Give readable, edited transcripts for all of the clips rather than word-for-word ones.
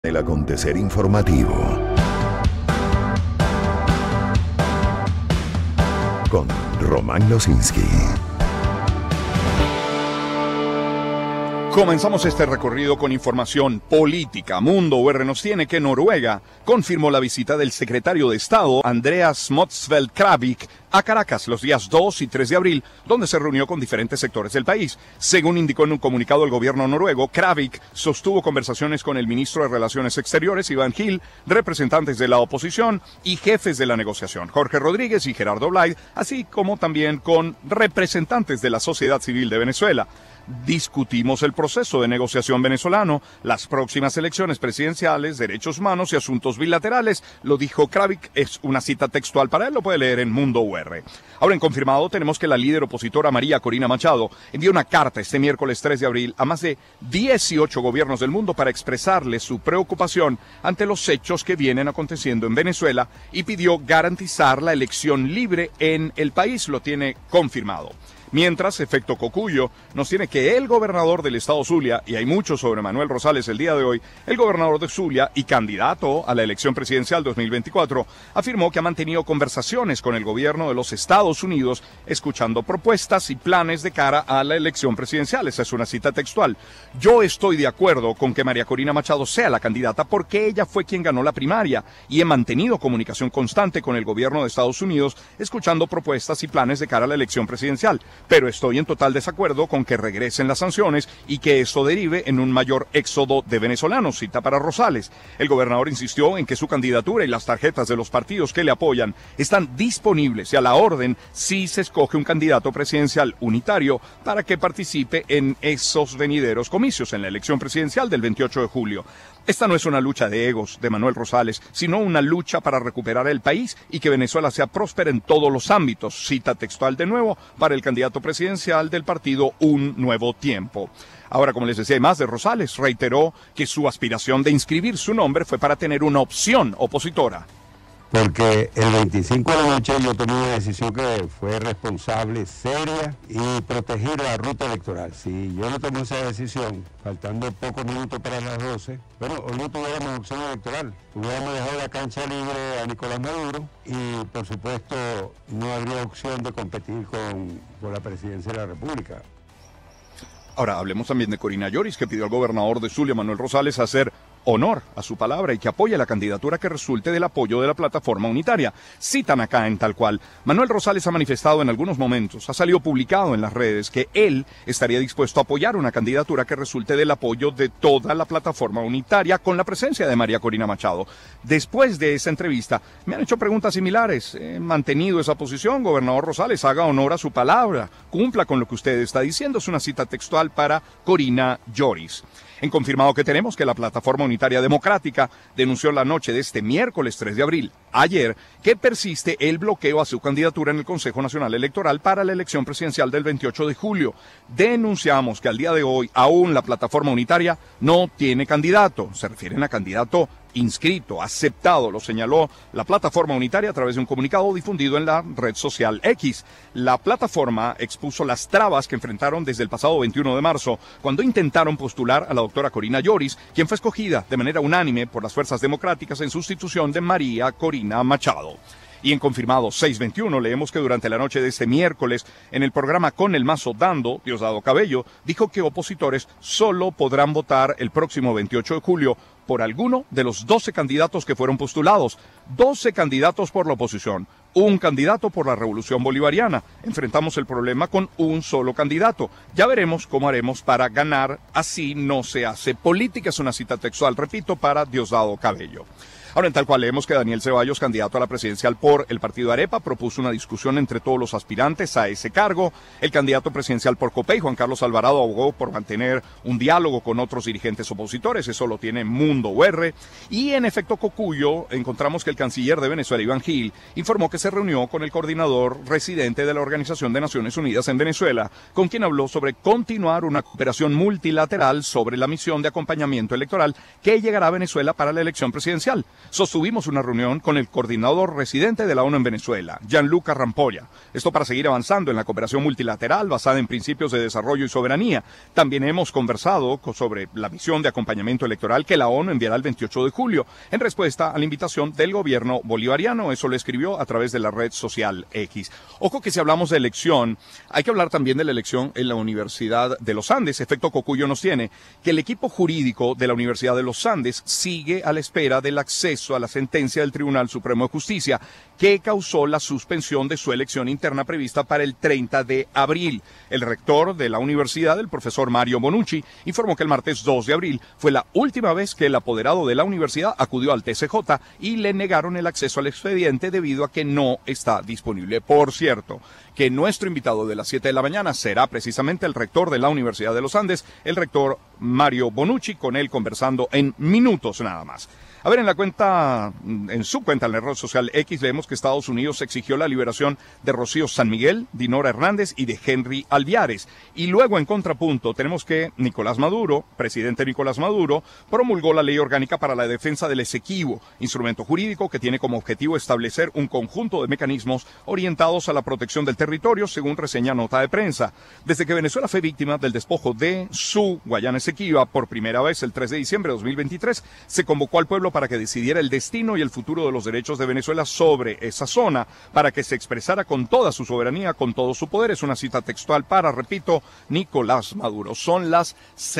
El acontecer informativo con Román Losinski. Comenzamos este recorrido con información política. Mundo UR nos tiene que Noruega confirmó la visita del secretario de Estado, Andreas Motzfeldt Kravik, a Caracas los días 2 y 3 de abril, donde se reunió con diferentes sectores del país. Según indicó en un comunicado el gobierno noruego, Kravik sostuvo conversaciones con el ministro de Relaciones Exteriores, Iván Gil, representantes de la oposición y jefes de la negociación, Jorge Rodríguez y Gerardo Blay, así como también con representantes de la sociedad civil de Venezuela. Discutimos el proceso de negociación venezolano, las próximas elecciones presidenciales, derechos humanos y asuntos bilaterales, lo dijo Kravik, es una cita textual para él, lo puede leer en Mundo UR. Ahora en confirmado tenemos que la líder opositora María Corina Machado envió una carta este miércoles 3 de abril a más de 18 gobiernos del mundo para expresarles su preocupación ante los hechos que vienen aconteciendo en Venezuela y pidió garantizar la elección libre en el país, lo tiene confirmado. Mientras, efecto Cocuyo nos tiene que el gobernador del estado Zulia, y hay mucho sobre Manuel Rosales el día de hoy, el gobernador de Zulia y candidato a la elección presidencial 2024, afirmó que ha mantenido conversaciones con el gobierno de los Estados Unidos, escuchando propuestas y planes de cara a la elección presidencial. Esa es una cita textual. Yo estoy de acuerdo con que María Corina Machado sea la candidata porque ella fue quien ganó la primaria y he mantenido comunicación constante con el gobierno de Estados Unidos, escuchando propuestas y planes de cara a la elección presidencial. Pero estoy en total desacuerdo con que regresen las sanciones y que esto derive en un mayor éxodo de venezolanos, cita para Rosales. El gobernador insistió en que su candidatura y las tarjetas de los partidos que le apoyan están disponibles y a la orden si se escoge un candidato presidencial unitario para que participe en esos venideros comicios en la elección presidencial del 28 de julio. Esta no es una lucha de egos de Manuel Rosales, sino una lucha para recuperar el país y que Venezuela sea próspera en todos los ámbitos, cita textual de nuevo para el candidato presidencial del partido Un Nuevo Tiempo. Ahora, como les decía, más de Rosales reiteró que su aspiración de inscribir su nombre fue para tener una opción opositora. Porque el 25 de la noche yo tomé una decisión que fue responsable, seria y protegir la ruta electoral. Si yo no tomé esa decisión, faltando pocos minutos para las 12, bueno, hoy no tuviéramos opción electoral. Hubiéramos dejado la cancha libre a Nicolás Maduro y, por supuesto, no habría opción de competir por la presidencia de la República. Ahora, hablemos también de Corina Lloris, que pidió al gobernador de Zulia, Manuel Rosales, hacer honor a su palabra y que apoye la candidatura que resulte del apoyo de la plataforma unitaria. Citan acá en tal cual. Manuel Rosales ha manifestado en algunos momentos, ha salido publicado en las redes, que él estaría dispuesto a apoyar una candidatura que resulte del apoyo de toda la plataforma unitaria con la presencia de María Corina Machado. Después de esa entrevista, me han hecho preguntas similares. He mantenido esa posición, gobernador Rosales, haga honor a su palabra, cumpla con lo que usted está diciendo. Es una cita textual para Corina Lloris. En confirmado que tenemos que la Plataforma Unitaria Democrática denunció la noche de este miércoles 3 de abril, ayer, que persiste el bloqueo a su candidatura en el Consejo Nacional Electoral para la elección presidencial del 28 de julio. Denunciamos que al día de hoy aún la Plataforma Unitaria no tiene candidato. Se refieren a candidato inscrito, aceptado, lo señaló la Plataforma Unitaria a través de un comunicado difundido en la red social X. La plataforma expuso las trabas que enfrentaron desde el pasado 21 de marzo, cuando intentaron postular a la doctora Corina Lloris, quien fue escogida de manera unánime por las fuerzas democráticas en sustitución de María Corina Machado. Y en confirmado 621 leemos que durante la noche de este miércoles, en el programa Con el Mazo Dando, Diosdado Cabello dijo que opositores solo podrán votar el próximo 28 de julio por alguno de los 12 candidatos que fueron postulados. 12 candidatos por la oposición, un candidato por la Revolución Bolivariana. Enfrentamos el problema con un solo candidato. Ya veremos cómo haremos para ganar. Así no se hace política. Es una cita textual, repito, para Diosdado Cabello. Ahora, en tal cual leemos que Daniel Ceballos, candidato a la presidencial por el partido Arepa, propuso una discusión entre todos los aspirantes a ese cargo. El candidato presidencial por COPEI, Juan Carlos Alvarado, abogó por mantener un diálogo con otros dirigentes opositores. Eso lo tiene Mundo UR. Y en efecto Cocuyo, encontramos que el canciller de Venezuela, Iván Gil, informó que se reunió con el coordinador residente de la Organización de Naciones Unidas en Venezuela, con quien habló sobre continuar una cooperación multilateral sobre la misión de acompañamiento electoral que llegará a Venezuela para la elección presidencial. sostuvimos una reunión con el coordinador residente de la ONU en Venezuela, Gianluca Rampolla. Esto para seguir avanzando en la cooperación multilateral basada en principios de desarrollo y soberanía. También hemos conversado sobre la misión de acompañamiento electoral que la ONU enviará el 28 de julio, en respuesta a la invitación del gobierno bolivariano. Eso lo escribió a través de la red social X. Ojo que si hablamos de elección, hay que hablar también de la elección en la Universidad de los Andes. Efecto Cocuyo nos tiene que el equipo jurídico de la Universidad de los Andes sigue a la espera del acceso a la sentencia del Tribunal Supremo de Justicia que causó la suspensión de su elección interna prevista para el 30 de abril. El rector de la universidad, el profesor Mario Bonucci, informó que el martes 2 de abril fue la última vez que el apoderado de la universidad acudió al TCJ y le negaron el acceso al expediente debido a que no está disponible. Por cierto, que nuestro invitado de las 7 de la mañana será precisamente el rector de la Universidad de los Andes, el rector Mario Bonucci, con él conversando en minutos nada más. A ver, en su cuenta en la red social X, leemos que Estados Unidos exigió la liberación de Rocío San Miguel, Dinora Hernández y de Henry Alviares. Y luego, en contrapunto, tenemos que Nicolás Maduro, presidente Nicolás Maduro, promulgó la Ley Orgánica para la Defensa del Esequibo, instrumento jurídico que tiene como objetivo establecer un conjunto de mecanismos orientados a la protección del territorio, según reseña nota de prensa. Desde que Venezuela fue víctima del despojo de su Guayana Esequiba por primera vez el 3 de diciembre de 2023, se convocó al pueblo para que decidiera el destino y el futuro de los derechos de Venezuela sobre esa zona, para que se expresara con toda su soberanía, con todo su poder. Es una cita textual para, repito, Nicolás Maduro. Son las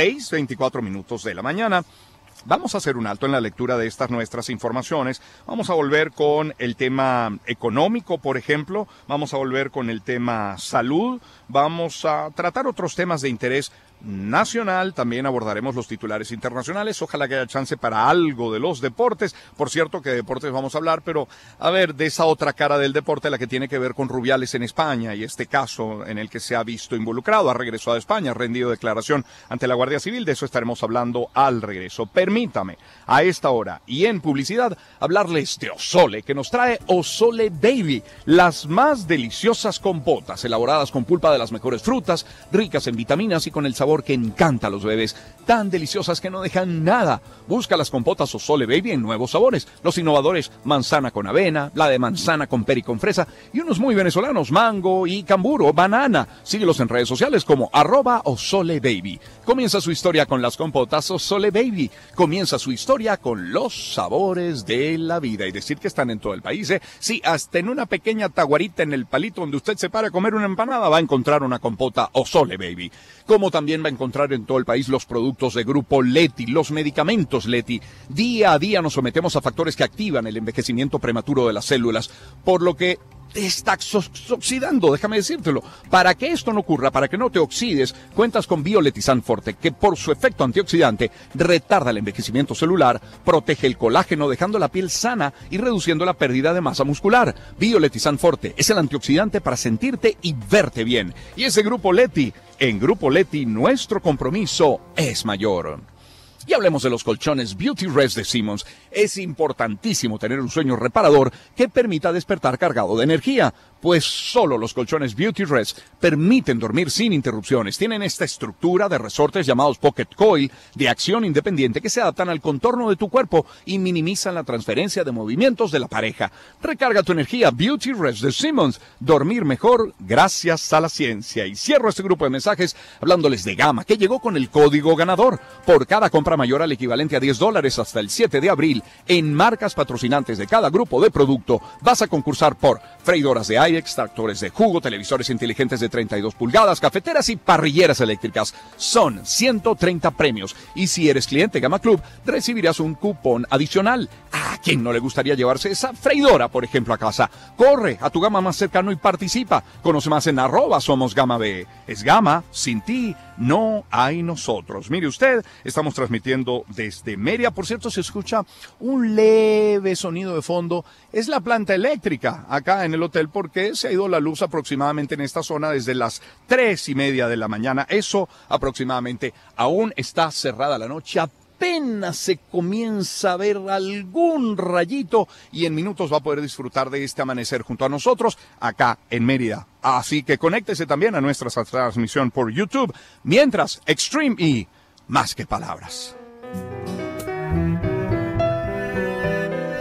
6:24 de la mañana. Vamos a hacer un alto en la lectura de estas nuestras informaciones. Vamos a volver con el tema económico, por ejemplo. Vamos a volver con el tema salud. Vamos a tratar otros temas de interés nacional. También abordaremos los titulares internacionales. Ojalá que haya chance para algo de los deportes. Por cierto, que de deportes vamos a hablar, pero a ver, de esa otra cara del deporte, la que tiene que ver con Rubiales en España y este caso en el que se ha visto involucrado. Ha regresado a España, ha rendido declaración ante la Guardia Civil. De eso estaremos hablando al regreso. Permítame, a esta hora y en publicidad, hablarles de Osole, que nos trae Osole Baby, las más deliciosas compotas, elaboradas con pulpa de las mejores frutas, ricas en vitaminas y con el sabor que encanta a los bebés, tan deliciosas que no dejan nada. Busca las compotas Osole Baby en nuevos sabores, los innovadores manzana con avena, la de manzana con pera y con fresa, y unos muy venezolanos, mango y cambur banana. Síguelos en redes sociales como @Osole Baby. Comienza su historia con las compotas Osole Baby. Comienza su historia con los sabores de la vida. Y decir que están en todo el país, ¿eh? Sí, hasta en una pequeña taguarita en el palito donde usted se para a comer una empanada va a encontrar una compota Osole Baby. Como también va a encontrar en todo el país los productos de Grupo Leti, los medicamentos Leti. Día a día nos sometemos a factores que activan el envejecimiento prematuro de las células, por lo que te estás oxidando, déjame decírtelo. Para que esto no ocurra, para que no te oxides, cuentas con Bioletizan Forte, que por su efecto antioxidante retarda el envejecimiento celular, protege el colágeno dejando la piel sana y reduciendo la pérdida de masa muscular. Bioletizan Forte es el antioxidante para sentirte y verte bien. Y ese Grupo Leti, en Grupo Leti nuestro compromiso es mayor. Y hablemos de los colchones Beauty Rest de Simmons. Es importantísimo tener un sueño reparador que permita despertar cargado de energía, pues solo los colchones Beauty Rest permiten dormir sin interrupciones. Tienen esta estructura de resortes llamados Pocket Coil de acción independiente que se adaptan al contorno de tu cuerpo y minimizan la transferencia de movimientos de la pareja. Recarga tu energía Beauty Rest de Simmons. Dormir mejor gracias a la ciencia. Y cierro este grupo de mensajes hablándoles de Gama, que llegó con el código ganador. Por cada compra mayor al equivalente a $10 hasta el 7 de abril en marcas patrocinantes de cada grupo de producto, vas a concursar por freidoras de aire, extractores de jugo, televisores inteligentes de 32 pulgadas, cafeteras y parrilleras eléctricas. Son 130 premios y si eres cliente Gama Club recibirás un cupón adicional. ¿A quién no le gustaría llevarse esa freidora, por ejemplo, a casa? Corre a tu Gama más cercano y participa. Conoce más en @SomosGamaB. Es Gama, sin ti no hay nosotros. Mire usted, estamos transmitiendo desde Mérida. Por cierto, se escucha un leve sonido de fondo. Es la planta eléctrica acá en el hotel porque se ha ido la luz aproximadamente en esta zona desde las 3:30 de la mañana. Eso aproximadamente. Aún está cerrada la noche. Apenas se comienza a ver algún rayito y en minutos va a poder disfrutar de este amanecer junto a nosotros acá en Mérida. Así que conéctese también a nuestra transmisión por YouTube. Mientras, Extreme E, más que palabras.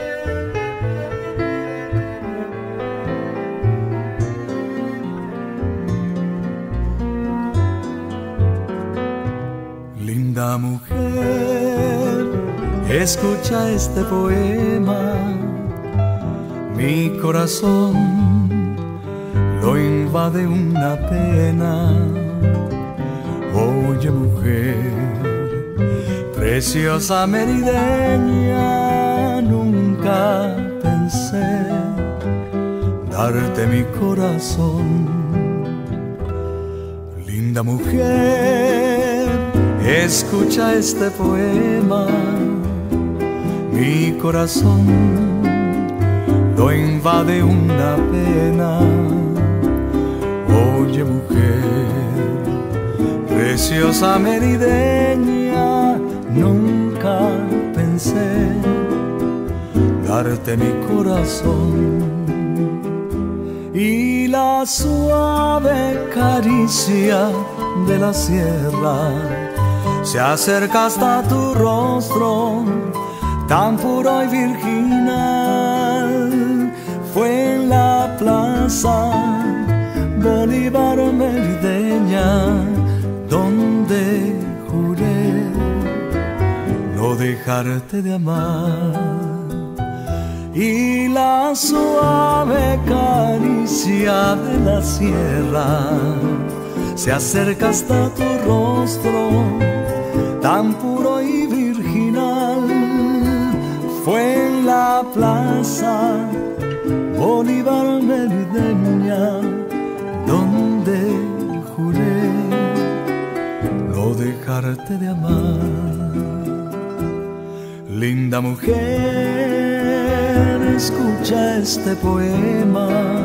escucha este poema. Mi corazón lo invade una pena. Oye, mujer, preciosa merideña, nunca pensé darte mi corazón. Linda mujer, escucha este poema. Mi corazón lo invade una pena. Oye, mujer, preciosa merideña, nunca pensé darte mi corazón. Y la suave caricia de la sierra se acerca hasta tu rostro, tan puro y virginal. Fue en la plaza Bolívar merideña donde juré no dejarte de amar. Y la suave caricia de la sierra se acerca hasta tu rostro, tan puro y virginal. Fue en la plaza Bolívar merideña donde juré no dejarte de amar. Linda mujer, escucha este poema.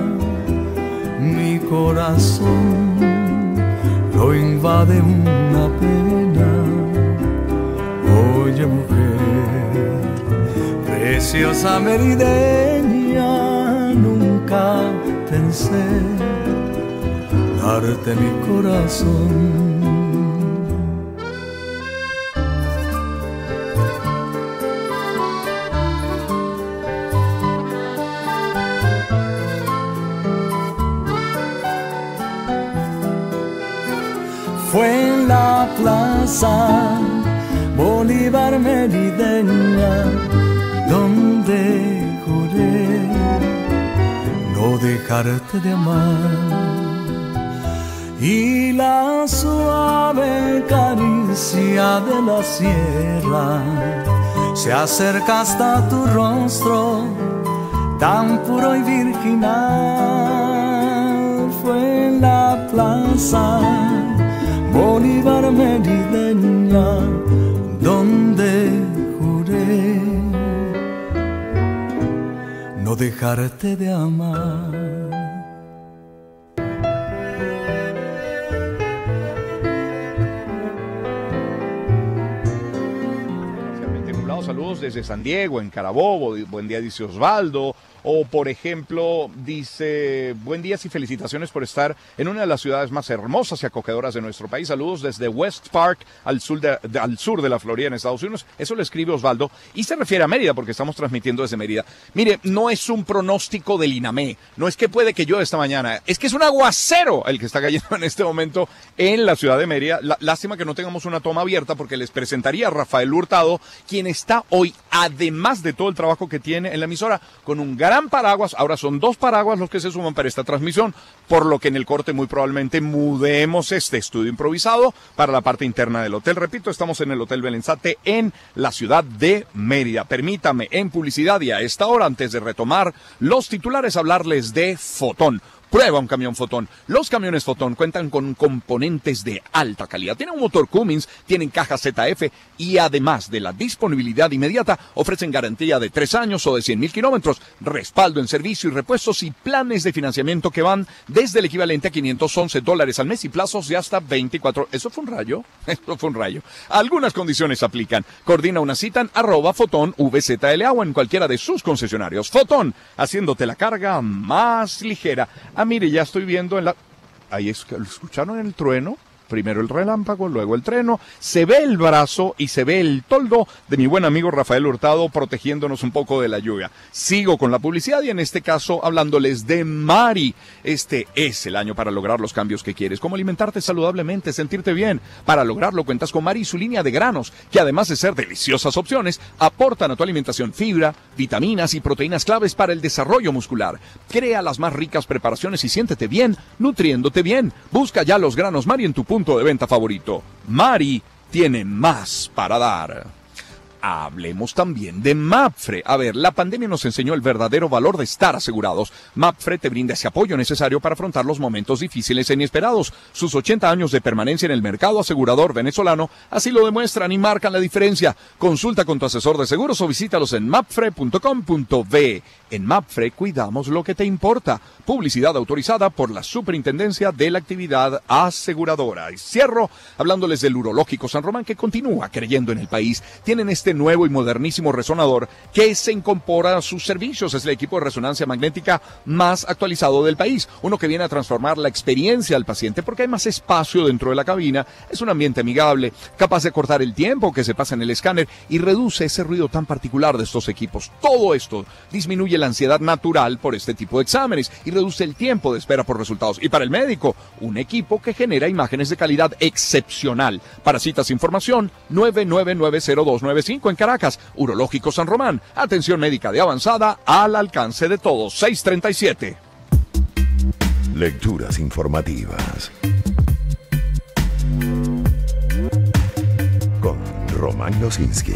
Mi corazón lo invade una pena. Oye, mujer, preciosa merideña, nunca pensé darte mi corazón. Fue en la plaza Bolívar merideña donde juré no dejarte de amar. Y la suave caricia de la sierra se acerca hasta tu rostro, tan puro y virginal. Fue en la plaza Bolívar merideña donde juré no dejarte de amar. Saludos desde San Diego, en Carabobo. Buen día, dice Osvaldo. O, por ejemplo, dice, buen día y felicitaciones por estar en una de las ciudades más hermosas y acogedoras de nuestro país. Saludos desde West Park, al sur de la Florida, en Estados Unidos. Eso lo escribe Osvaldo y se refiere a Mérida porque estamos transmitiendo desde Mérida. Mire, no es un pronóstico del INAME, no es que puede que llueva esta mañana, es que es un aguacero el que está cayendo en este momento en la ciudad de Mérida. Lástima que no tengamos una toma abierta porque les presentaría a Rafael Hurtado, quien está hoy, además de todo el trabajo que tiene en la emisora, con un gran paraguas. Ahora son 2 paraguas los que se suman para esta transmisión, por lo que en el corte muy probablemente mudemos este estudio improvisado para la parte interna del hotel. Repito, estamos en el Hotel Belenzate en la ciudad de Mérida. Permítame en publicidad y a esta hora, antes de retomar los titulares, hablarles de Fotón. Prueba un camión Fotón. Los camiones Fotón cuentan con componentes de alta calidad. Tienen un motor Cummins, tienen caja ZF y además de la disponibilidad inmediata, ofrecen garantía de 3 años o de 100,000 kilómetros, respaldo en servicio y repuestos y planes de financiamiento que van desde el equivalente a $511 al mes y plazos de hasta 24. ¿Eso fue un rayo? Eso fue un rayo. Algunas condiciones aplican. Coordina una cita en @Fotón VZLA o en cualquiera de sus concesionarios. Fotón, haciéndote la carga más ligera. Ah, mire, ya estoy viendo en la... Ahí ¿escucharon el trueno? Primero el relámpago, luego el trueno, se ve el brazo y se ve el toldo de mi buen amigo Rafael Hurtado protegiéndonos un poco de la lluvia. Sigo con la publicidad y en este caso hablándoles de Mari. Este es el año para lograr los cambios que quieres, como alimentarte saludablemente, sentirte bien. Para lograrlo cuentas con Mari y su línea de granos, que además de ser deliciosas opciones, aportan a tu alimentación fibra, vitaminas y proteínas claves para el desarrollo muscular. Crea las más ricas preparaciones y siéntete bien, nutriéndote bien. Busca ya los granos Mari en tu punto de venta favorito. Mari tiene más para dar. Hablemos también de Mapfre. A ver, la pandemia nos enseñó el verdadero valor de estar asegurados. Mapfre te brinda ese apoyo necesario para afrontar los momentos difíciles e inesperados. Sus 80 años de permanencia en el mercado asegurador venezolano así lo demuestran y marcan la diferencia. Consulta con tu asesor de seguros o visítalos en mapfre.com.be. En Mapfre cuidamos lo que te importa. Publicidad autorizada por la Superintendencia de la Actividad Aseguradora. Y cierro hablándoles del Urológico San Román, que continúa creyendo en el país. Tienen este nuevo y modernísimo resonador que se incorpora a sus servicios. Es el equipo de resonancia magnética más actualizado del país. Uno que viene a transformar la experiencia del paciente porque hay más espacio dentro de la cabina. Es un ambiente amigable, capaz de cortar el tiempo que se pasa en el escáner y reduce ese ruido tan particular de estos equipos. Todo esto disminuye la ansiedad natural por este tipo de exámenes y reduce el tiempo de espera por resultados. Y para el médico, un equipo que genera imágenes de calidad excepcional. Para citas e información, 9990295 en Caracas. Urológico San Román. Atención médica de avanzada al alcance de todos. 637. Lecturas informativas. Con Román Losinski.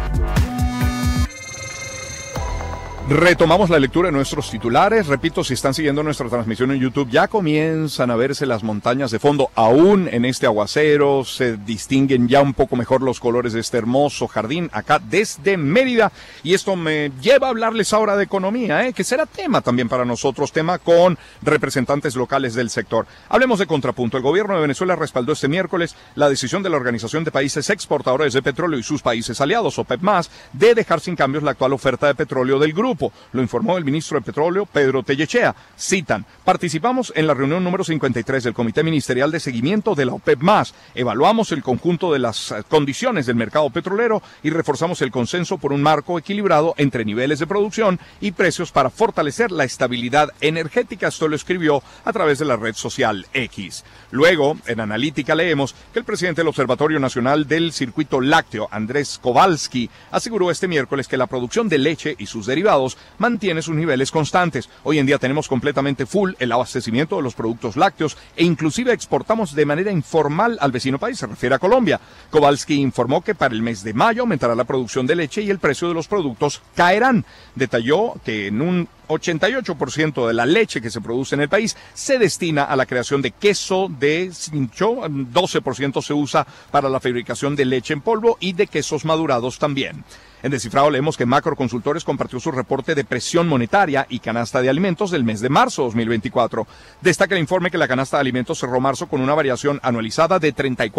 Retomamos la lectura de nuestros titulares. Repito, si están siguiendo nuestra transmisión en YouTube, ya comienzan a verse las montañas de fondo. Aún en este aguacero se distinguen ya un poco mejor los colores de este hermoso jardín acá desde Mérida. Y esto me lleva a hablarles ahora de economía, que será tema también para nosotros, tema con representantes locales del sector. Hablemos de contrapunto. El gobierno de Venezuela respaldó este miércoles la decisión de la Organización de Países Exportadores de Petróleo y sus países aliados, OPEP+, de dejar sin cambios la actual oferta de petróleo del grupo. Lo informó el ministro de Petróleo, Pedro Tellechea. Citan: participamos en la reunión número 53 del Comité Ministerial de Seguimiento de la OPEP+. Evaluamos el conjunto de las condiciones del mercado petrolero y reforzamos el consenso por un marco equilibrado entre niveles de producción y precios para fortalecer la estabilidad energética. Esto lo escribió a través de la red social X. Luego, en Analítica leemos que el presidente del Observatorio Nacional del Circuito Lácteo, Andrés Kowalski, aseguró este miércoles que la producción de leche y sus derivados mantiene sus niveles constantes. Hoy en día tenemos completamente full el abastecimiento de los productos lácteos e inclusive exportamos de manera informal al vecino país, se refiere a Colombia. Kowalski informó que para el mes de mayo aumentará la producción de leche y el precio de los productos caerán. Detalló que en un 88% de la leche que se produce en el país se destina a la creación de queso de cincho, 12% se usa para la fabricación de leche en polvo y de quesos madurados también. En Descifrado leemos que Macro Consultores compartió su reporte de presión monetaria y canasta de alimentos del mes de marzo 2024. Destaca el informe que la canasta de alimentos cerró marzo con una variación anualizada de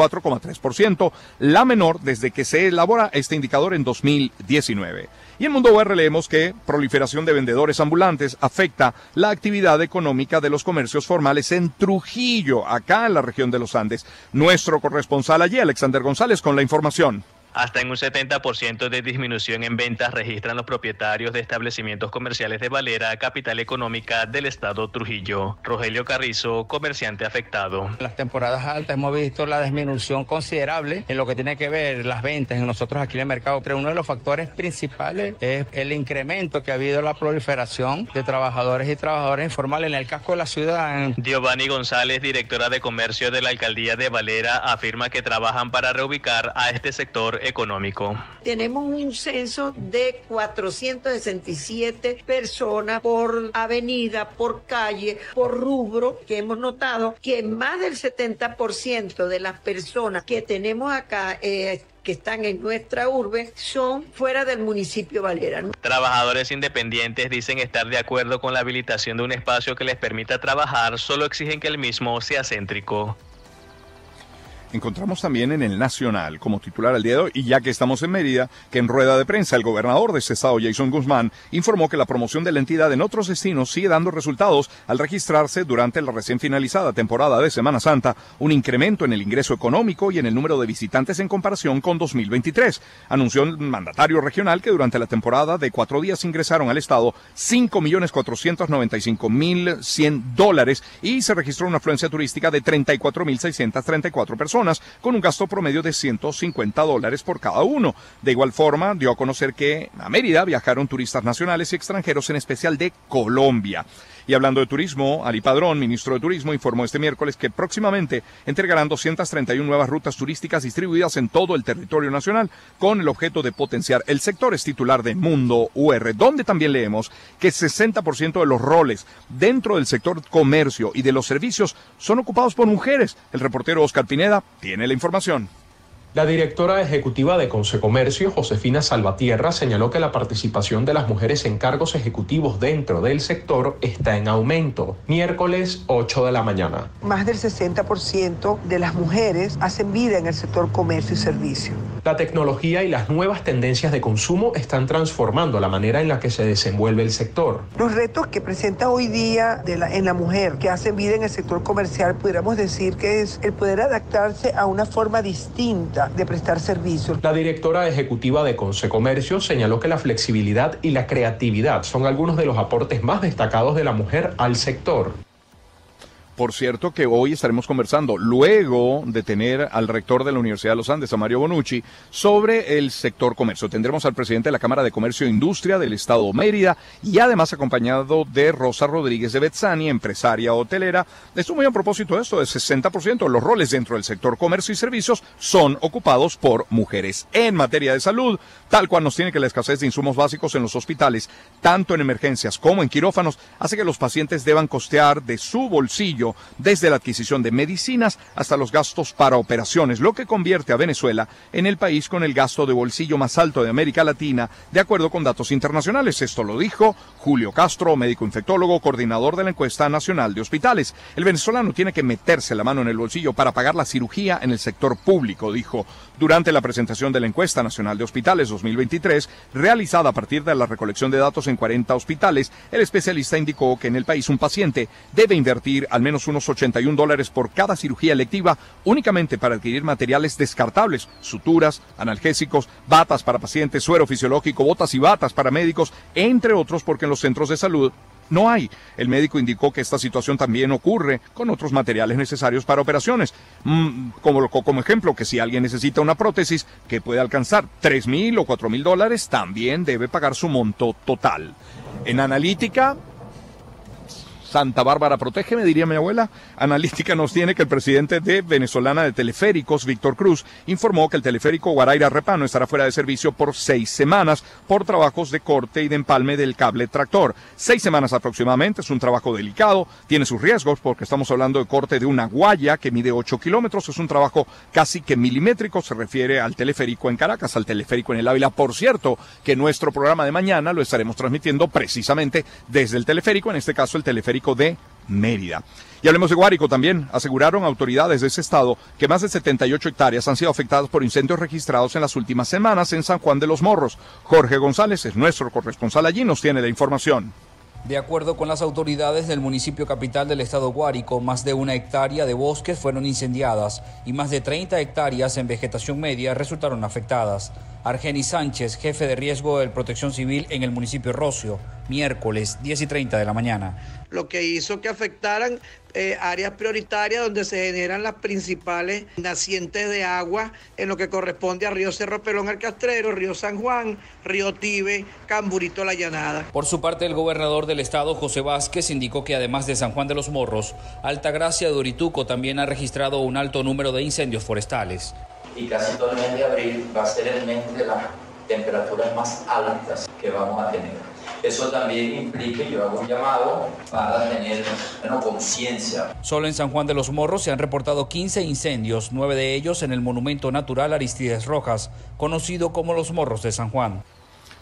34,3%, la menor desde que se elabora este indicador en 2019. Y en Mundo UR leemos que proliferación de vendedores ambulantes afecta la actividad económica de los comercios formales en Trujillo, acá en la región de los Andes. Nuestro corresponsal allí, Alexander González, con la información. Hasta en un 70% de disminución en ventas registran los propietarios de establecimientos comerciales de Valera, capital económica del estado Trujillo. Rogelio Carrizo, comerciante afectado. En las temporadas altas hemos visto la disminución considerable en lo que tiene que ver las ventas en nosotros aquí en el mercado. Pero uno de los factores principales es el incremento que ha habido en la proliferación de trabajadores y trabajadoras informales en el casco de la ciudad. Giovanni González, directora de comercio de la alcaldía de Valera, afirma que trabajan para reubicar a este sector económico. Tenemos un censo de 467 personas por avenida, por calle, por rubro, que hemos notado que más del 70% de las personas que tenemos acá que están en nuestra urbe son fuera del municipio Valera. Trabajadores independientes dicen estar de acuerdo con la habilitación de un espacio que les permita trabajar, solo exigen que el mismo sea céntrico. encontramos también en el Nacional como titular al día de hoy, y ya que estamos en Mérida, que en rueda de prensa el gobernador de ese estado, Jason Guzmán, informó que la promoción de la entidad en otros destinos sigue dando resultados al registrarse durante la recién finalizada temporada de Semana Santa un incremento en el ingreso económico y en el número de visitantes en comparación con 2023. Anunció el mandatario regional que durante la temporada de 4 días ingresaron al estado $5.495.100 y se registró una afluencia turística de 34.634 personas, con un gasto promedio de $150 por cada uno. De igual forma, dio a conocer que a Mérida viajaron turistas nacionales y extranjeros, en especial de Colombia. Y hablando de turismo, Ali Padrón, ministro de Turismo, informó este miércoles que próximamente entregarán 231 nuevas rutas turísticas distribuidas en todo el territorio nacional con el objeto de potenciar el sector. Es titular de Mundo UR, donde también leemos que 60% de los roles dentro del sector comercio y de los servicios son ocupados por mujeres. El reportero Oscar Pineda tiene la información. La directora ejecutiva de Consecomercio, Josefina Salvatierra, señaló que la participación de las mujeres en cargos ejecutivos dentro del sector está en aumento. Miércoles 8 de la mañana. Más del 60% de las mujeres hacen vida en el sector comercio y servicio. La tecnología y las nuevas tendencias de consumo están transformando la manera en la que se desenvuelve el sector. Los retos que presenta hoy día en la mujer que hace vida en el sector comercial, pudiéramos decir que es el poder adaptarse a una forma distinta de prestar servicios. La directora ejecutiva de Consecomercio señaló que la flexibilidad y la creatividad son algunos de los aportes más destacados de la mujer al sector. Por cierto que hoy estaremos conversando, luego de tener al rector de la Universidad de los Andes, a Mario Bonucci, sobre el sector comercio. Tendremos al presidente de la Cámara de Comercio e Industria del Estado Mérida y además acompañado de Rosa Rodríguez de Betzani, empresaria hotelera. Esto muy a propósito de esto, de 60% de los roles dentro del sector comercio y servicios son ocupados por mujeres. En materia de salud, tal cual nos tiene que la escasez de insumos básicos en los hospitales, tanto en emergencias como en quirófanos, hace que los pacientes deban costear de su bolsillo desde la adquisición de medicinas hasta los gastos para operaciones, lo que convierte a Venezuela en el país con el gasto de bolsillo más alto de América Latina, de acuerdo con datos internacionales. Esto lo dijo Julio Castro, médico infectólogo, coordinador de la Encuesta Nacional de Hospitales. El venezolano tiene que meterse la mano en el bolsillo para pagar la cirugía en el sector público, dijo durante la presentación de la Encuesta Nacional de Hospitales 2023, realizada a partir de la recolección de datos en 40 hospitales. El especialista indicó que en el país un paciente debe invertir al menos unos $81 por cada cirugía electiva únicamente para adquirir materiales descartables, suturas, analgésicos, batas para pacientes, suero fisiológico, botas y batas para médicos, entre otros, porque en los centros de salud no hay. El médico indicó que esta situación también ocurre con otros materiales necesarios para operaciones. Como ejemplo, que si alguien necesita una prótesis que puede alcanzar $3,000 o $4,000, también debe pagar su monto total. En analítica, Santa Bárbara, protégeme, diría mi abuela. Analítica nos tiene que el presidente de Venezolana de Teleféricos, Víctor Cruz, informó que el teleférico Guaraira Repano estará fuera de servicio por 6 semanas por trabajos de corte y de empalme del cable tractor. 6 semanas aproximadamente, es un trabajo delicado, tiene sus riesgos porque estamos hablando de corte de una guaya que mide 8 kilómetros, es un trabajo casi que milimétrico, se refiere al teleférico en Caracas, al teleférico en el Ávila. Por cierto, que nuestro programa de mañana lo estaremos transmitiendo precisamente desde el teleférico, en este caso el teleférico de Mérida. Y hablemos de Guárico también. Aseguraron autoridades de ese estado que más de 78 hectáreas han sido afectadas por incendios registrados en las últimas semanas en San Juan de los Morros. Jorge González es nuestro corresponsal allí, nos tiene la información. De acuerdo con las autoridades del municipio capital del estado Guárico, más de 1 hectárea de bosques fueron incendiadas y más de 30 hectáreas en vegetación media resultaron afectadas. Argenis Sánchez, jefe de riesgo de Protección Civil en el municipio Rocio, miércoles 10:30 de la mañana. Lo que hizo que afectaran áreas prioritarias donde se generan las principales nacientes de agua en lo que corresponde a Río Cerro Pelón al Castrero, Río San Juan, Río Tibe, Camburito La Llanada. Por su parte, el gobernador del estado, José Vázquez, indicó que además de San Juan de los Morros, Altagracia de Orituco también ha registrado un alto número de incendios forestales. Y casi todo el mes de abril va a ser el mes de las temperaturas más altas que vamos a tener. Eso también implica, yo hago un llamado para tener conciencia. Solo en San Juan de los Morros se han reportado 15 incendios, 9 de ellos en el monumento natural Aristides Rojas, conocido como Los Morros de San Juan.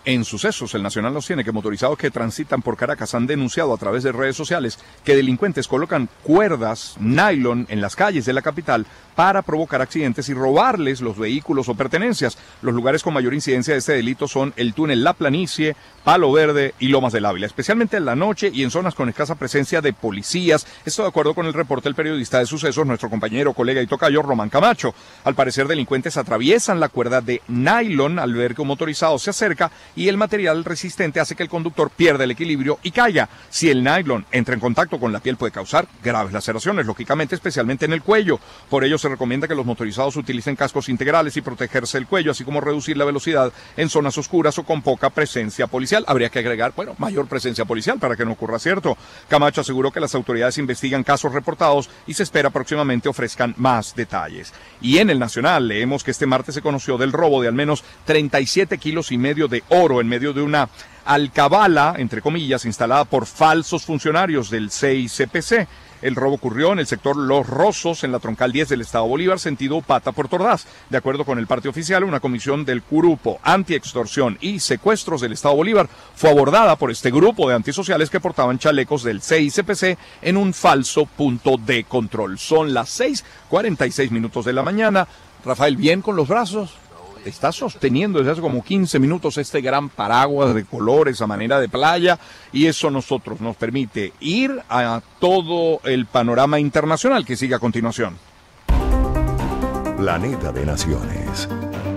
En Sucesos, el Nacional nos tiene que motorizados que transitan por Caracas han denunciado a través de redes sociales que delincuentes colocan cuerdas nylon en las calles de la capital para provocar accidentes y robarles los vehículos o pertenencias. Los lugares con mayor incidencia de este delito son el túnel La Planicie, Palo Verde y Lomas del Ávila, especialmente en la noche y en zonas con escasa presencia de policías. Esto de acuerdo con el reporte del periodista de Sucesos, nuestro compañero, colega y tocayo Román Camacho. Al parecer, delincuentes atraviesan la cuerda de nylon al ver que un motorizado se acerca y el material resistente hace que el conductor pierda el equilibrio y caiga. Si el nylon entra en contacto con la piel puede causar graves laceraciones, lógicamente, especialmente en el cuello. Por ello se recomienda que los motorizados utilicen cascos integrales y protegerse el cuello, así como reducir la velocidad en zonas oscuras o con poca presencia policial. Habría que agregar, mayor presencia policial para que no ocurra, ¿cierto? Camacho aseguró que las autoridades investigan casos reportados y se espera próximamente ofrezcan más detalles. Y en el Nacional leemos que este martes se conoció del robo de al menos 37,5 kilos de oro en medio de una alcabala, entre comillas, instalada por falsos funcionarios del CICPC. El robo ocurrió en el sector Los Rosos, en la troncal 10 del Estado Bolívar, sentido Upata Puerto Ordaz. De acuerdo con el parte oficial, una comisión del Grupo Antiextorsión y Secuestros del Estado Bolívar fue abordada por este grupo de antisociales que portaban chalecos del CICPC en un falso punto de control. Son las 6:46 de la mañana. Rafael, ¿bien con los brazos? Está sosteniendo desde hace como 15 minutos este gran paraguas de colores a manera de playa, y eso nosotros nos permite ir a todo el panorama internacional que sigue a continuación. Planeta de Naciones.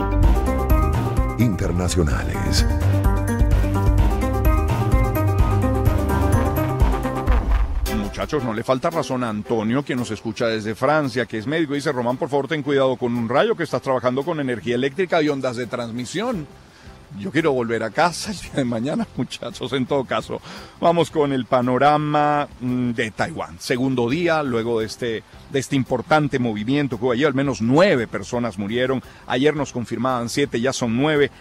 Internacionales. Muchachos, no le falta razón a Antonio, quien nos escucha desde Francia, que es médico. Dice: Román, por favor, ten cuidado con un rayo, que estás trabajando con energía eléctrica y ondas de transmisión. Yo quiero volver a casa el día de mañana, muchachos. En todo caso, vamos con el panorama de Taiwán. Segundo día, luego de este importante movimiento que hubo allí, al menos 9 personas murieron. Ayer nos confirmaban 7, ya son 9.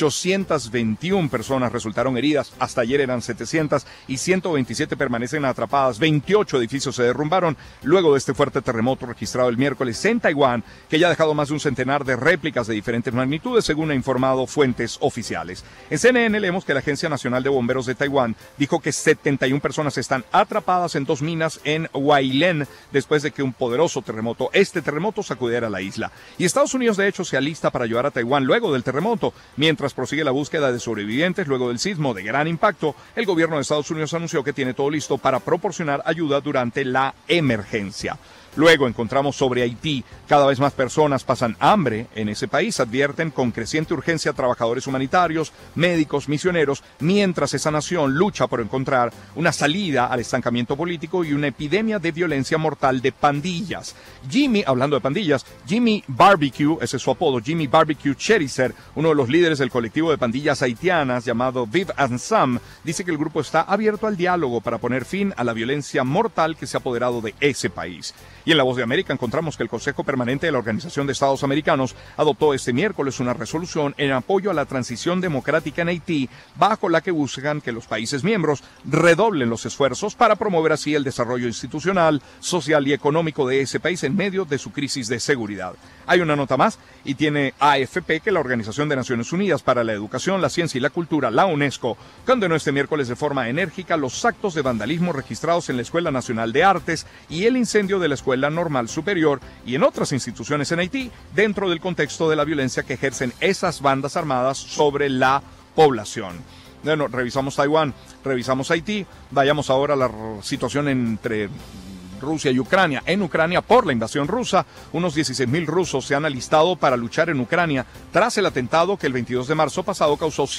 821 personas resultaron heridas. Hasta ayer eran 700 y 127 permanecen atrapadas. 28 edificios se derrumbaron luego de este fuerte terremoto registrado el miércoles en Taiwán, que ya ha dejado más de un centenar de réplicas de diferentes magnitudes, según ha informado fuentes oficiales. En CNN leemos que la Agencia Nacional de Bomberos de Taiwán dijo que 71 personas están atrapadas en 2 minas en Huailén después de que un poderoso terremoto, sacudiera la isla. Y Estados Unidos, de hecho, se alista para ayudar a Taiwán luego del terremoto. Mientras prosigue la búsqueda de sobrevivientes luego del sismo de gran impacto, el gobierno de Estados Unidos anunció que tiene todo listo para proporcionar ayuda durante la emergencia. Luego encontramos sobre Haití. Cada vez más personas pasan hambre en ese país. Advierten con creciente urgencia a trabajadores humanitarios, médicos, misioneros, mientras esa nación lucha por encontrar una salida al estancamiento político y una epidemia de violencia mortal de pandillas. Hablando de pandillas, Jimmy Barbecue, ese es su apodo, Jimmy Barbecue Cheriser, uno de los líderes del colectivo de pandillas haitianas llamado Viv and Sam, dice que el grupo está abierto al diálogo para poner fin a la violencia mortal que se ha apoderado de ese país. Y en La Voz de América encontramos que el Consejo Permanente de la Organización de Estados Americanos adoptó este miércoles una resolución en apoyo a la transición democrática en Haití, bajo la que buscan que los países miembros redoblen los esfuerzos para promover así el desarrollo institucional, social y económico de ese país en medio de su crisis de seguridad. Hay una nota más y tiene AFP que la Organización de Naciones Unidas para la Educación, la Ciencia y la Cultura, la UNESCO, condenó este miércoles de forma enérgica los actos de vandalismo registrados en la Escuela Nacional de Artes y el incendio de la Escuela Normal Superior y en otras instituciones en Haití, dentro del contexto de la violencia que ejercen esas bandas armadas sobre la población. Bueno, revisamos Taiwán, revisamos Haití, vayamos ahora a la situación entre Rusia y Ucrania. En Ucrania, por la invasión rusa, unos 16,000 rusos se han alistado para luchar en Ucrania tras el atentado que el 22 de marzo pasado causó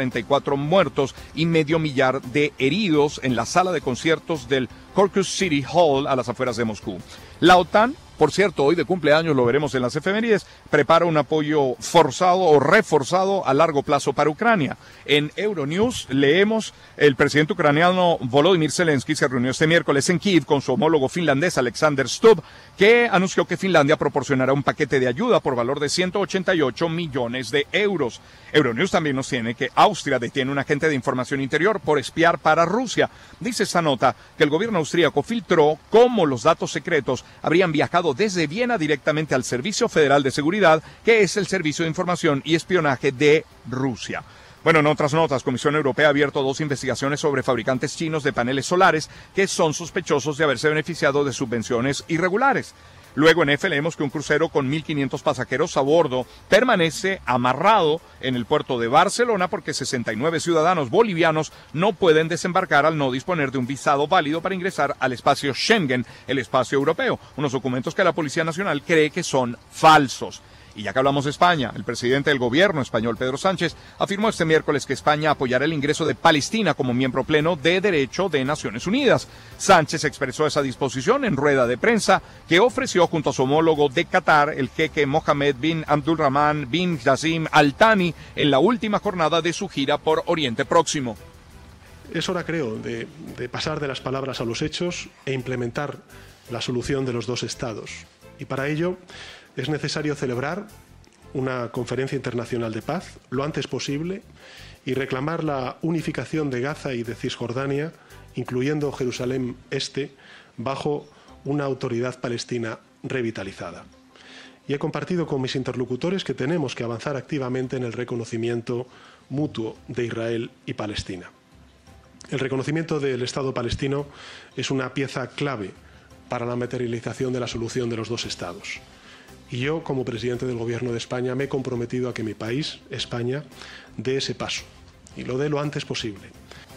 144 muertos y medio millar de heridos en la sala de conciertos del Corpus City Hall a las afueras de Moscú. La OTAN, por cierto, hoy de cumpleaños, lo veremos en las efemérides, prepara un apoyo forzado o reforzado a largo plazo para Ucrania. En Euronews leemos: el presidente ucraniano Volodymyr Zelensky se reunió este miércoles en Kiev con su homólogo finlandés Alexander Stubb, que anunció que Finlandia proporcionará un paquete de ayuda por valor de 188 millones de euros. Euronews también nos tiene que Austria detiene un agente de información interior por espiar para Rusia. Dice esa nota que el gobierno austríaco filtró cómo los datos secretos habrían viajado desde Viena directamente al Servicio Federal de Seguridad, que es el servicio de información y espionaje de Rusia. Bueno, en otras notas, Comisión Europea ha abierto 2 investigaciones sobre fabricantes chinos de paneles solares que son sospechosos de haberse beneficiado de subvenciones irregulares. Luego en F leemos que un crucero con 1.500 pasajeros a bordo permanece amarrado en el puerto de Barcelona porque 69 ciudadanos bolivianos no pueden desembarcar al no disponer de un visado válido para ingresar al espacio Schengen, el espacio europeo, unos documentos que la Policía Nacional cree que son falsos. Y ya que hablamos de España, el presidente del gobierno español, Pedro Sánchez, afirmó este miércoles que España apoyará el ingreso de Palestina como miembro pleno de derecho de Naciones Unidas. Sánchez expresó esa disposición en rueda de prensa que ofreció junto a su homólogo de Qatar, el jeque Mohammed bin Abdulrahman bin Jassim Al Thani, en la última jornada de su gira por Oriente Próximo. Es hora, creo, de pasar de las palabras a los hechos e implementar la solución de los 2 estados. Y para ello es necesario celebrar una conferencia internacional de paz lo antes posible y reclamar la unificación de Gaza y de Cisjordania, incluyendo Jerusalén Este, bajo una autoridad palestina revitalizada. Y he compartido con mis interlocutores que tenemos que avanzar activamente en el reconocimiento mutuo de Israel y Palestina. El reconocimiento del Estado palestino es una pieza clave para la materialización de la solución de los 2 estados. Y yo, como presidente del Gobierno de España, me he comprometido a que mi país, España, dé ese paso y lo dé lo antes posible.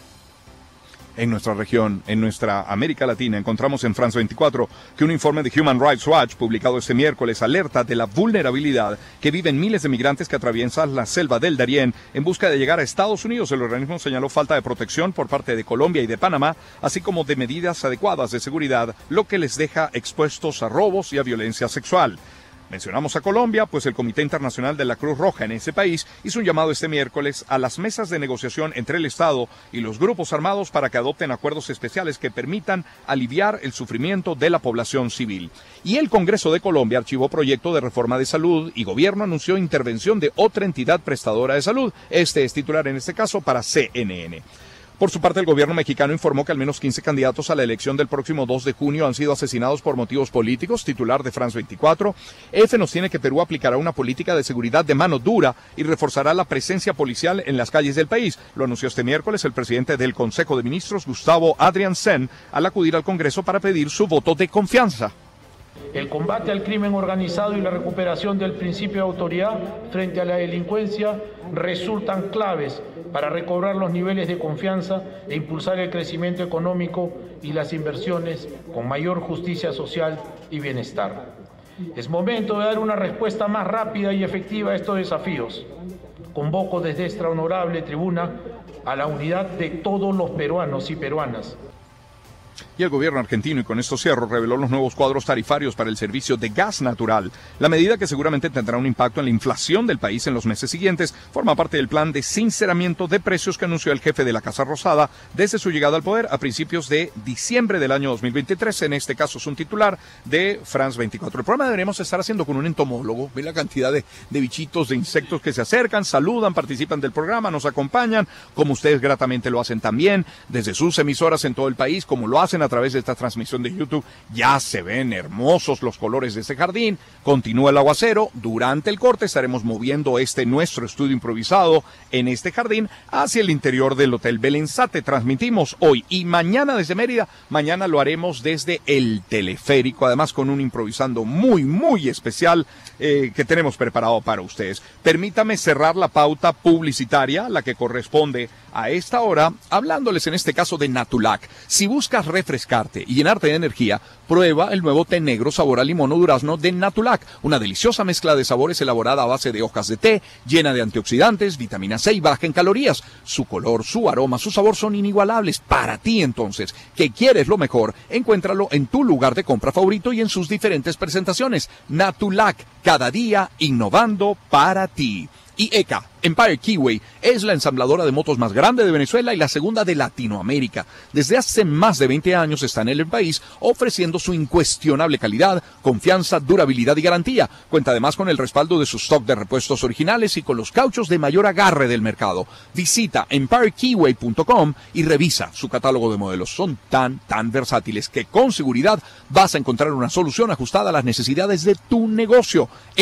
En nuestra región, en nuestra América Latina, encontramos en France 24 que un informe de Human Rights Watch, publicado este miércoles, alerta de la vulnerabilidad que viven miles de migrantes que atraviesan la selva del Darién en busca de llegar a Estados Unidos. El organismo señaló falta de protección por parte de Colombia y de Panamá, así como de medidas adecuadas de seguridad, lo que les deja expuestos a robos y a violencia sexual. Mencionamos a Colombia, pues el Comité Internacional de la Cruz Roja en ese país hizo un llamado este miércoles a las mesas de negociación entre el Estado y los grupos armados para que adopten acuerdos especiales que permitan aliviar el sufrimiento de la población civil. Y el Congreso de Colombia archivó proyecto de reforma de salud y gobierno anunció intervención de otra entidad prestadora de salud. Este es titular en este caso para CNN. Por su parte, el gobierno mexicano informó que al menos 15 candidatos a la elección del próximo 2 de junio han sido asesinados por motivos políticos, titular de France 24. F nos tiene que Perú aplicará una política de seguridad de mano dura y reforzará la presencia policial en las calles del país. Lo anunció este miércoles el presidente del Consejo de Ministros, Gustavo Adrián Sen, al acudir al Congreso para pedir su voto de confianza. El combate al crimen organizado y la recuperación del principio de autoridad frente a la delincuencia resultan claves para recobrar los niveles de confianza e impulsar el crecimiento económico y las inversiones con mayor justicia social y bienestar. Es momento de dar una respuesta más rápida y efectiva a estos desafíos. Convoco desde esta honorable tribuna a la unidad de todos los peruanos y peruanas. Y el gobierno argentino, y con esto cierro, reveló los nuevos cuadros tarifarios para el servicio de gas natural. La medida, que seguramente tendrá un impacto en la inflación del país en los meses siguientes, forma parte del plan de sinceramiento de precios que anunció el jefe de la Casa Rosada desde su llegada al poder a principios de diciembre del año 2023. En este caso es un titular de France 24. El programa deberíamos estar haciendo con un entomólogo. Ve la cantidad de bichitos, de insectos que se acercan, saludan, participan del programa, nos acompañan, como ustedes gratamente lo hacen también, desde sus emisoras en todo el país, como lo hacen a través de esta transmisión de YouTube. Ya se ven hermosos los colores de este jardín. Continúa el aguacero. Durante el corte estaremos moviendo nuestro estudio improvisado en este jardín hacia el interior del Hotel Belenzate. Transmitimos hoy y mañana desde Mérida. Mañana lo haremos desde el teleférico, además con un improvisando muy especial que tenemos preparado para ustedes. Permítame cerrar la pauta publicitaria, la que corresponde a esta hora, hablándoles en este caso de Natulac. Si buscas refrescarte y llenarte de energía, prueba el nuevo té negro sabor a limón o durazno de Natulac, una deliciosa mezcla de sabores elaborada a base de hojas de té, llena de antioxidantes, vitamina C y baja en calorías. Su color, su aroma, su sabor son inigualables. Para ti entonces, que quieres lo mejor, encuéntralo en tu lugar de compra favorito y en sus diferentes presentaciones. Natulac, cada día innovando para ti. Y ECA, Empire Keyway, es la ensambladora de motos más grande de Venezuela y la segunda de Latinoamérica. Desde hace más de 20 años está en el país ofreciendo su incuestionable calidad, confianza, durabilidad y garantía. Cuenta además con el respaldo de su stock de repuestos originales y con los cauchos de mayor agarre del mercado. Visita empirekeyway.com y revisa su catálogo de modelos. Son tan versátiles que con seguridad vas a encontrar una solución ajustada a las necesidades de tu negocio. ECA,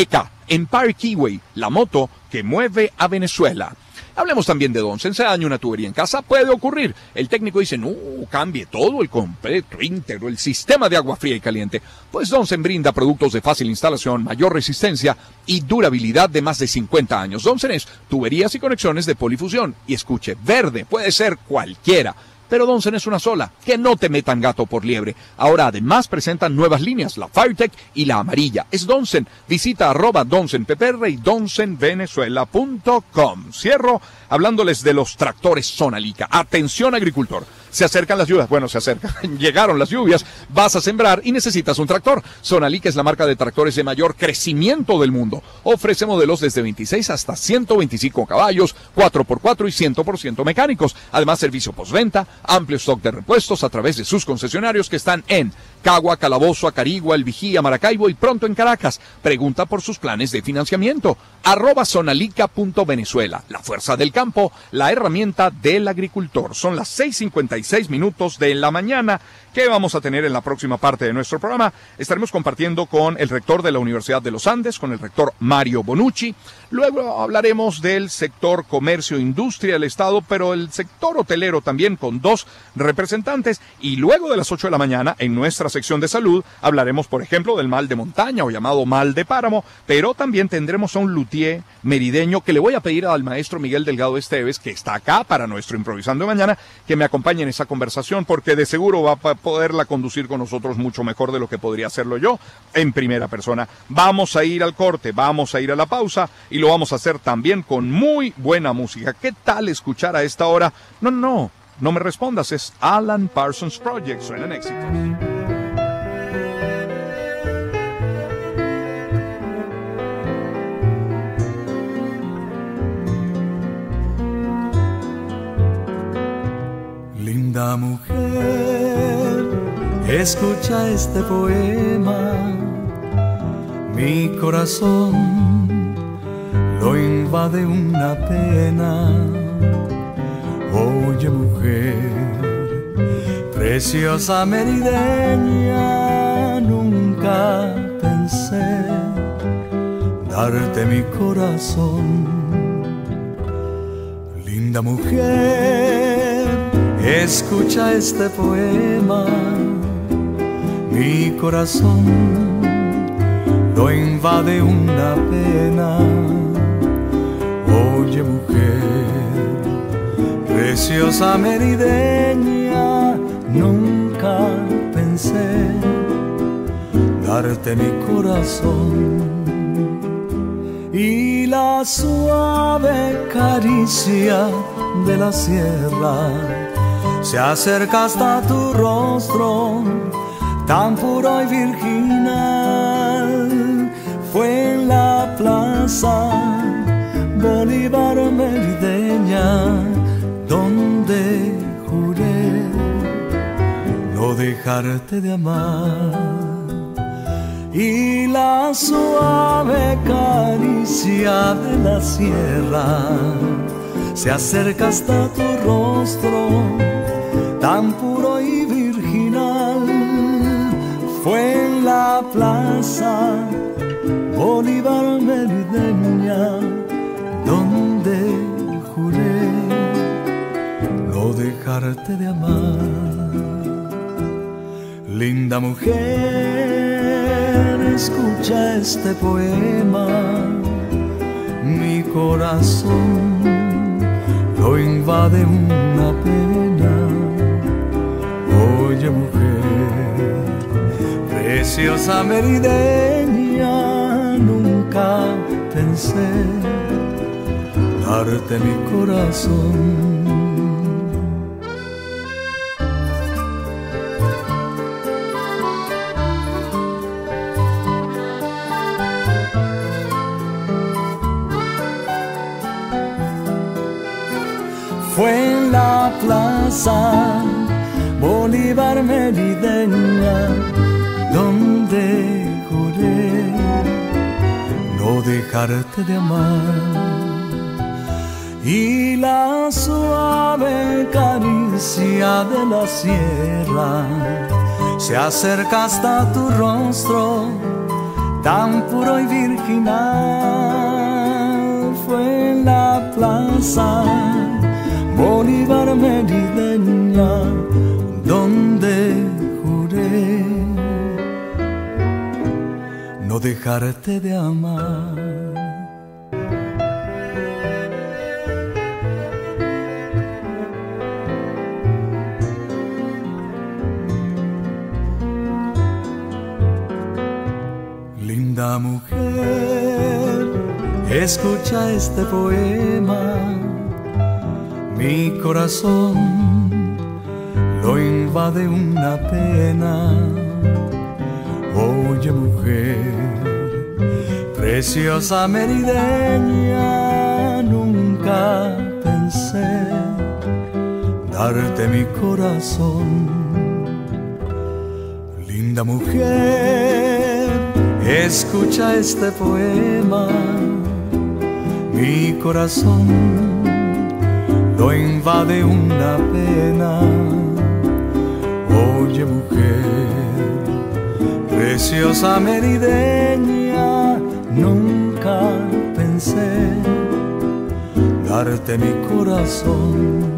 Empire Keyway, la moto que mueve a Venezuela. Hablemos también de Donsen. Se daña una tubería en casa, puede ocurrir. El técnico dice, no, cambie todo el completo, íntegro, el sistema de agua fría y caliente. Pues Donsen brinda productos de fácil instalación, mayor resistencia y durabilidad de más de 50 años. Donsen es tuberías y conexiones de polifusión. Y escuche, verde, puede ser cualquiera. Pero Donsen es una sola, que no te metan gato por liebre. Ahora además presentan nuevas líneas, la Firetech y la amarilla. Es Donsen. Visita @DonsenPPR y donsenvenezuela.com. Cierro hablándoles de los tractores Sonalica. Atención agricultor. Se acercan las lluvias, bueno, se acercan, llegaron las lluvias, vas a sembrar y necesitas un tractor. Sonalica es la marca de tractores de mayor crecimiento del mundo. Ofrece modelos desde 26 hasta 125 caballos, 4x4 y 100% mecánicos. Además, servicio postventa, amplio stock de repuestos a través de sus concesionarios que están en Cagua, Calabozo, Acarigua, El Vigía, Maracaibo y pronto en Caracas. Pregunta por sus planes de financiamiento. @sonalica.venezuela. La fuerza del campo, la herramienta del agricultor. Son las 6:56 de la mañana. ¿Qué vamos a tener en la próxima parte de nuestro programa? Estaremos compartiendo con el rector de la Universidad de los Andes, con el rector Mario Bonucci. Luego hablaremos del sector comercio e industria del Estado, pero el sector hotelero también con 2 representantes. Y luego de las 8 de la mañana, en nuestra sección de salud, hablaremos, por ejemplo, del mal de montaña o llamado mal de páramo, pero también tendremos a un luthier merideño que le voy a pedir al maestro Miguel Delgado Esteves, que está acá para nuestro Improvisando de Mañana, que me acompañe en esa conversación, porque de seguro va a poderla conducir con nosotros mucho mejor de lo que podría hacerlo yo en primera persona. Vamos a ir al corte, vamos a ir a la pausa y lo vamos a hacer también con muy buena música. ¿Qué tal escuchar a esta hora? No me respondas, es Alan Parsons Project, suenan éxitos. Linda mujer, escucha este poema. Mi corazón lo invade una pena. Oye mujer, preciosa merideña, nunca pensé darte mi corazón. Linda mujer, escucha este poema. Mi corazón lo invade una pena. Oye mujer, preciosa merideña, nunca pensé darte mi corazón. Y la suave caricia de la sierra se acerca hasta tu rostro, tan puro y virginal. Fue en la plaza Bolívar merideña donde juré no dejarte de amar. Y la suave caricia de la sierra se acerca hasta tu rostro, tan puro y virginal. Fue en la plaza Bolívar merideña donde juré no dejarte de amar. Linda mujer, escucha este poema. Mi corazón lo invade una pena. Oye mujer, preciosa merideña, nunca pensé darte mi corazón. Fue en la plaza Bolívar merideña donde juré no dejarte de amar. Y la suave caricia de la sierra se acerca hasta tu rostro, tan puro y virginal. Fue en la plaza Bolívar merideña donde juré no dejarte de amar. Linda mujer, escucha este poema. Mi corazón lo invade una pena. Oye mujer, preciosa merideña, nunca pensé darte mi corazón. Linda mujer, escucha este poema. Mi corazón lo invade una pena. Oye mujer, preciosa merideña, nunca pensé darte mi corazón.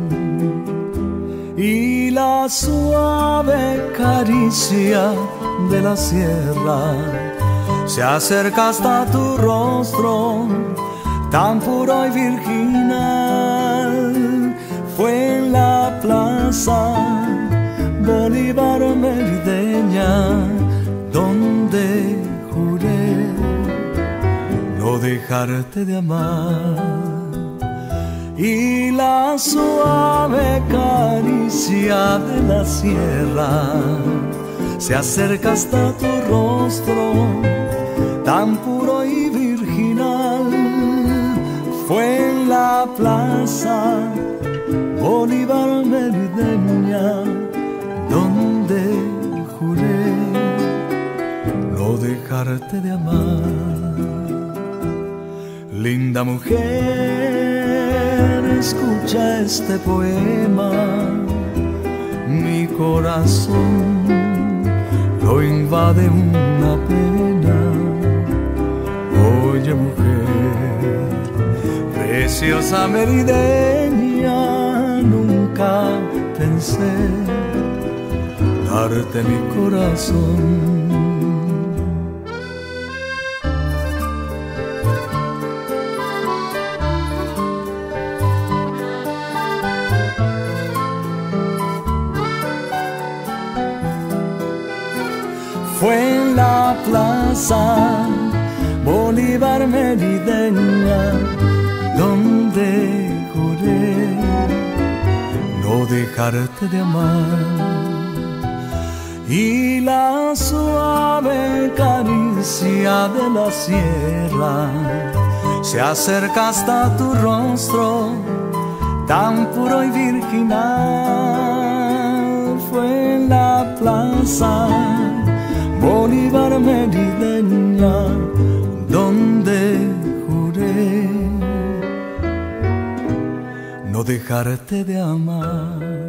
Y la suave caricia de la sierra se acerca hasta tu rostro, tan puro y virginal. Fue en la plaza Bolívar merideña donde juré no dejarte de amar. Y la suave caricia de la sierra se acerca hasta tu rostro, tan puro y virginal. Fue en la plaza Bolívar merideña donde juré no dejarte de amar. Linda mujer, escucha este poema. Mi corazón lo invade una pena. Oye mujer, preciosa merideña, nunca pensé darte mi corazón. Fue en la plaza Bolívar merideña donde juré no dejarte de amar. Y la suave caricia de la sierra se acerca hasta tu rostro, tan puro y virginal. Fue en la plaza Bolívar merideña donde juré no dejarte de amar.